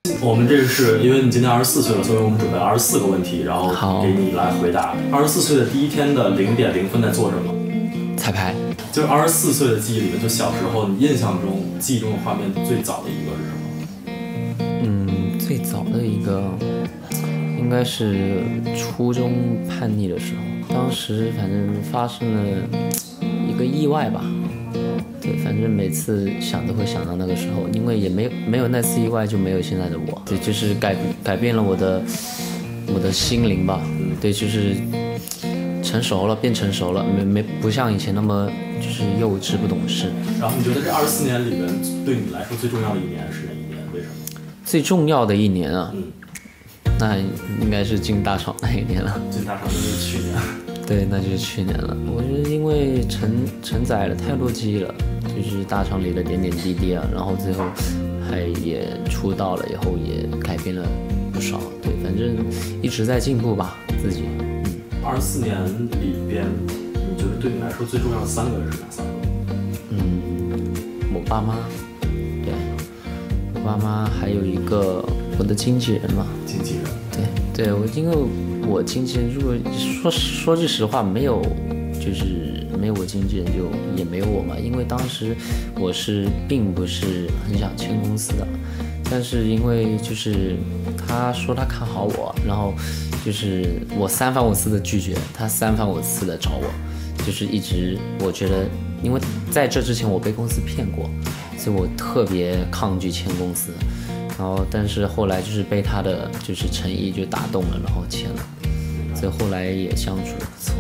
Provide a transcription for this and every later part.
我们这个是因为你今年24岁了，所以我们准备了24个问题，然后给你来回答。24岁的第一天的0点0分在做什么？ 彩排。 就24岁的记忆里面，就小时候你印象中、记忆中的画面最早的一个是什么？ 最早的一个应该是初中叛逆的时候，当时反正发生了一个意外吧。对，反正每次想都会想到那个时候，因为也没有那次意外，就没有现在的我。对，就是改变了我的心灵吧。对，就是成熟了，变成熟了，不像以前那么就是幼稚不懂事。 然后你觉得这24年里面对你来说最重要的一年是哪一年？为什么？ 最重要的一年啊，那应该是进大厂那一年了。 进大厂就是去年。 对，那就是去年了。我觉得因为承载了太多记忆了，就是大厂里的点点滴滴啊，然后最后也出道了以后也改变了不少。对，反正一直在进步吧，自己。 24年里边，你觉得对你来说最重要的3个人是哪3个？ 我爸妈，对，我爸妈，还有一个我的经纪人嘛。 经纪人。 对，因为我经纪人，如果说句实话，没有我经纪人就也没有我嘛。因为当时我并不是很想签公司的，但是因为就是他说他看好我，然后就是我3番5次的拒绝，他3番5次的找我，就是一直我觉得，因为在这之前我被公司骗过，所以我特别抗拒签公司。然后，但是后来就是被他的就是诚意就打动了，然后签了，所以后来也相处得不错。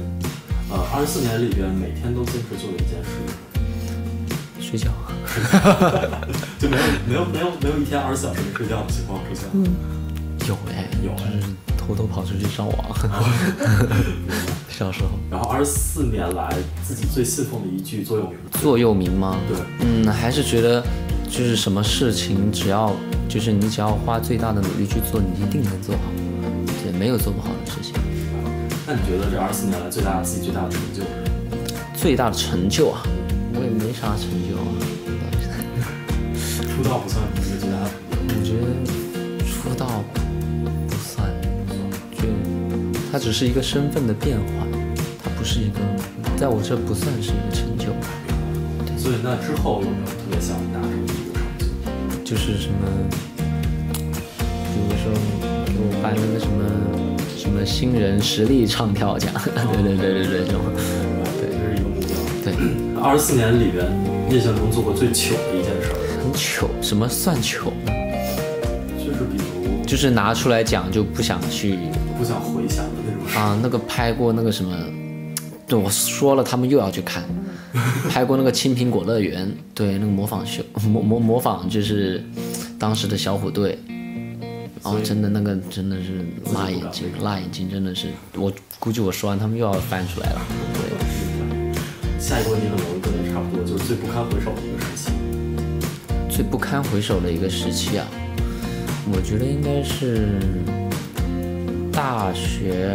24年里边每天都坚持做的一件事， 睡觉。 就没有一天24小时没睡觉的情况出现。 有，就是偷偷跑出去上网。小时候。 然后24年来自己最信奉的一句座右铭。 座右铭吗？ 对。 还是觉得就是什么事情你只要花最大的努力去做，你一定能做好。对，没有做不好的事情。 那你觉得这24年来自己最大的成就是什么？ 最大的成就啊，我也没啥成就啊。 出道不算一个最大的成就。 我觉得出道不算，就它只是一个身份的变化，它不是一个，在我这不算是一个成就。 对，所以那之后有没有特别想达成的一个成就？ 就是什么，比如说给我颁那个什么新人实力唱跳奖。对，这种。 对，这是一个目标。 对。 24年里边印象中做过最糗的一件事。 很糗？什么算糗呢？ 就是比如， 就是拿出来讲就不想回想的那种啊。那个拍过那个什么，对，我说了他们又要去看。拍过那个青苹果乐园，对，那个模仿秀，模仿就是当时的小虎队。真的那个真的是辣眼睛，真的是，我估计我说完他们又要翻出来了。对。 下一个问题可能跟我差不多，就是最不堪回首的一个时期。 最不堪回首的一个时期啊，我觉得应该是大学，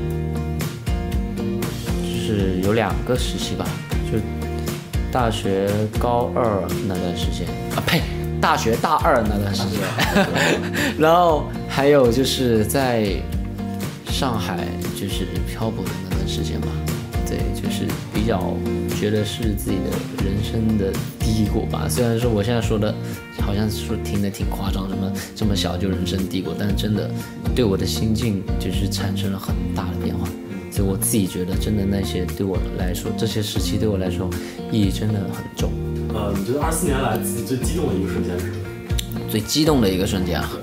就是有2个时期吧，就大学高2那段时间啊，呸，大学大2那段时间，然后还有就是在上海就是漂泊的那段时间吧。对，就是比较觉得是自己的人生的低谷吧。虽然说我现在说的好像说听得挺夸张，什么这么小就人生低谷，但真的对我的心境就是产生了很大的变化。所以我自己觉得真的那些对我来说，这些时期对我来说意义真的很重。 你觉得24年来自己最激动的一个瞬间是什么？ 最激动的一个瞬间啊，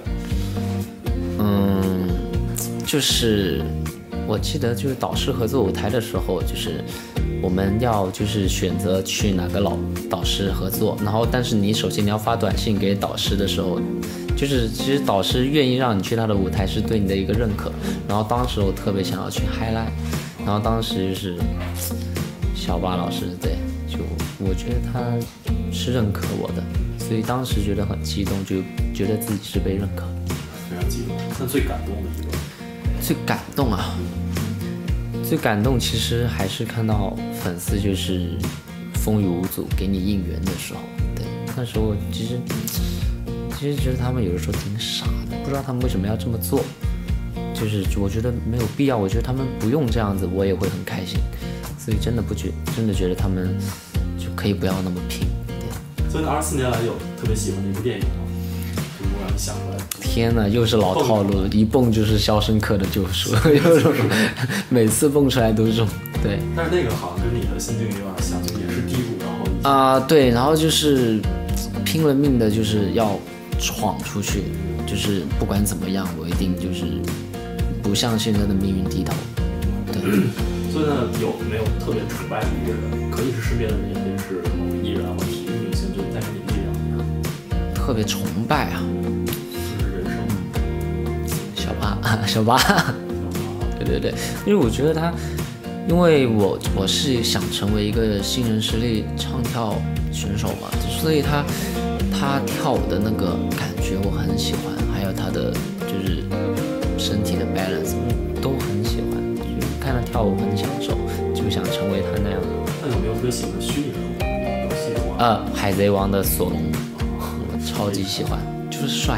就是我记得就是导师合作舞台的时候，就是我们要就是选择去哪个老导师合作，然后但是你首先你要发短信给导师的时候，就是其实导师愿意让你去他的舞台是对你的一个认可。然后当时我特别想要去 highlight， 然后当时就是小巴老师，对，就我觉得他是认可我的，所以当时觉得很激动，就觉得自己是被认可。 非常激动。那最感动的一个？ 最感动啊！最感动其实还是看到粉丝就是风雨无阻给你应援的时候。对，那时候其实其实觉得他们有的时候挺傻的，不知道他们为什么要这么做。就是我觉得没有必要，我觉得他们不用这样子，我也会很开心。所以真的觉得他们就可以不要那么拼。对。 所以24年来有特别喜欢的一部电影吗？如果让你想出来。 天哪，又是老套路，一蹦就是《肖申克的救赎》，每次蹦出来都是这种。对。 但是那个好像跟你的心境有点像，就也是低谷，然后对，然后就是拼了命的，就是要闯出去，就是不管怎么样，我一定就是不向现在的命运低头。对。 所以呢，有没有特别崇拜的一个人？可以是身边的人，也可以是某个艺人或体育明星，就带给你力量。 特别崇拜啊， 就是人生。 小八。对，因为我觉得他，因为我是想成为一个新人实力唱跳选手嘛，所以他跳舞的那个感觉我很喜欢，还有他的就是身体的 balance 都很喜欢。看他跳舞很享受，就想成为他那样。 那有没有特别喜欢的虚拟人物？有喜欢。 海贼王的索隆，超级喜欢，就是帅，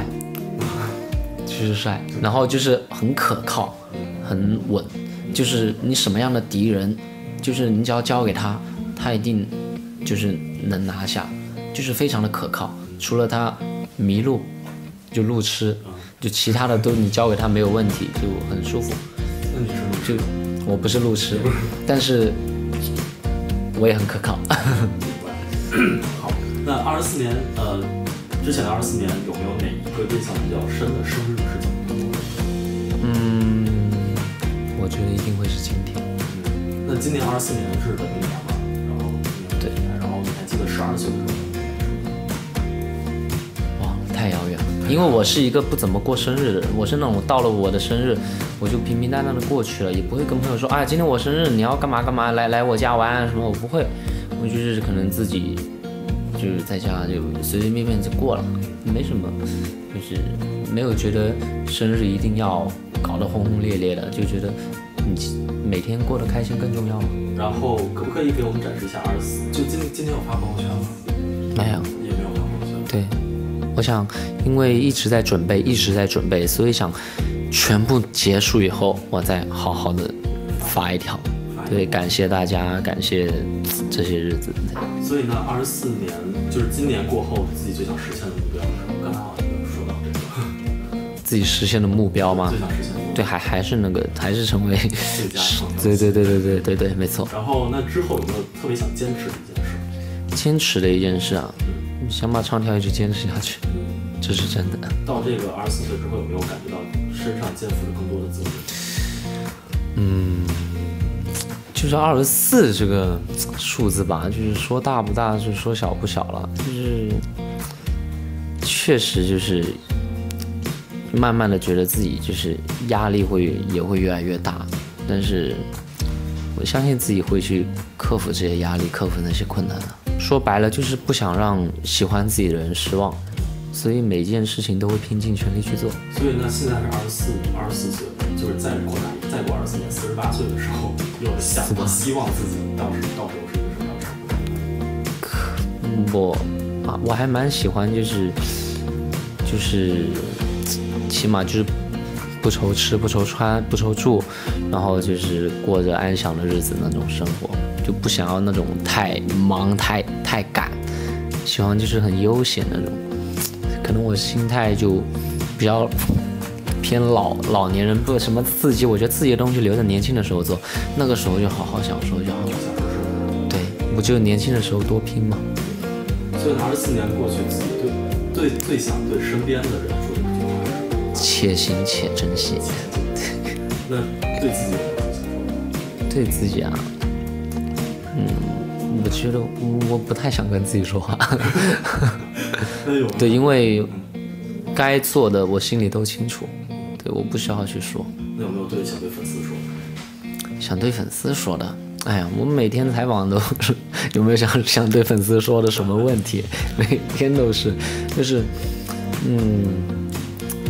然后就是很可靠，很稳，就是你什么样的敌人，就是你只要交给他，他一定就是能拿下，就是非常的可靠。除了他迷路，就路痴，就其他的都你交给他没有问题，就很舒服。 那你是路痴？ 我不是路痴，但是我也很可靠。 好，那24年，之前的24年有没有哪一个印象比较深的生日是怎么度过的？ 我觉得一定会是今天。 那今年24年是本命年嘛？然后对， 然后你还记得12岁的时候？ 哇，太遥远了。因为我是一个不怎么过生日的人，我是那种到了我的生日，我就平平淡淡的过去了，也不会跟朋友说，今天我生日，你要干嘛干嘛，来我家玩什么，我不会，我就是可能自己就是在家就随随便便就过了，没什么，就是没有觉得生日一定要搞得轰轰烈烈的，就觉得你每天过得开心更重要嘛。 然后可不可以给我们展示一下24？就今天有发朋友圈吗？ 没有， 也没有发朋友圈。 对。我想，因为一直在准备，所以想全部结束以后，我再好好的发一条。对，感谢大家，感谢这些日子。 所以呢，24年就是今年过后，自己最想实现的目标是什么？刚才好像有说到这个。 自己实现的目标吗？ 最想实现的目标。 对，还是那个，还是成为最佳唱跳。 对，没错。 然后那之后有没有特别想坚持的一件事？ 坚持的一件事啊。想把唱跳一直坚持下去，这是真的。 到这个24岁之后，有没有感觉到身上肩负着更多的责任？ 就是24这个数字吧，就是说大不大，就是说小不小了，就是确实就是慢慢的觉得自己就是压力也会越来越大，但是我相信自己会去克服这些压力，克服那些困难的。说白了就是不想让喜欢自己的人失望，所以每件事情都会拼尽全力去做。 所以呢，现在是24岁，就是再过24年48岁的时候，有想过希望自己到时候是一个什么样的生活？ 我还蛮喜欢就是起码就是不愁吃不愁穿不愁住，然后就是过着安详的日子那种生活，就不想要那种太忙太赶，喜欢就是很悠闲那种。可能我心态就比较偏老年人，不什么刺激，我觉得刺激的东西留在年轻的时候做，那个时候就好好享受就好了。对，我就年轻的时候多拼嘛。 所以24年过去，自己最想对身边的人说的一句话是什么？ 且行且珍惜。 那对自己有什么想说的？ 对自己啊，我觉得我不太想跟自己说话。对，因为该做的我心里都清楚，对，我不需要去说。 那有没有想对粉丝说的？ 想对粉丝说的？哎呀，我们每天采访都是有没有想对粉丝说的什么问题？每天都是，就是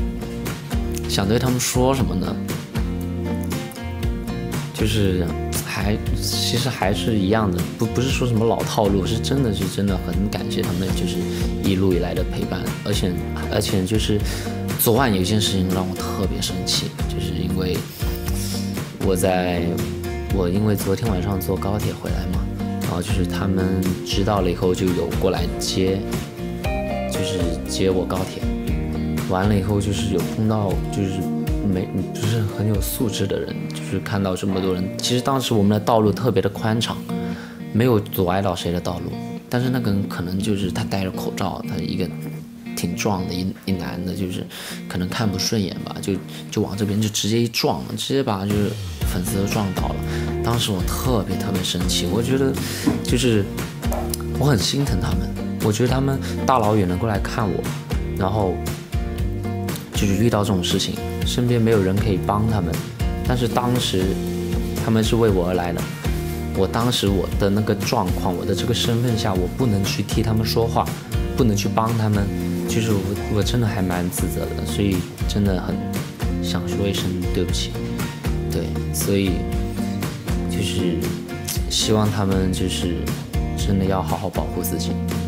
想对他们说什么呢？就是其实还是一样的，不是说什么老套路，是真的很感谢他们，就是一路以来的陪伴，而且就是昨晚有一件事情让我特别生气，就是因为我因为昨天晚上坐高铁回来嘛，然后就是他们知道了以后就有过来接我高铁，完了以后就是有碰到就是不是很有素质的人，就是看到这么多人。其实当时我们的道路特别的宽敞，没有阻碍到谁的道路，但是那个人可能就是他戴着口罩，他一个挺壮的一男的，就是可能看不顺眼吧，就往这边就直接一撞，直接把就是粉丝都撞倒了。当时我特别生气，我觉得就是我很心疼他们，我觉得他们大老远的过来看我，然后就是遇到这种事情，身边没有人可以帮他们，但是当时他们是为我而来的。当时我的那个状况，我的这个身份下，我不能去替他们说话，不能去帮他们，就是我真的还蛮自责的，所以真的很想说一声对不起。对，所以就是希望他们就是真的要好好保护自己。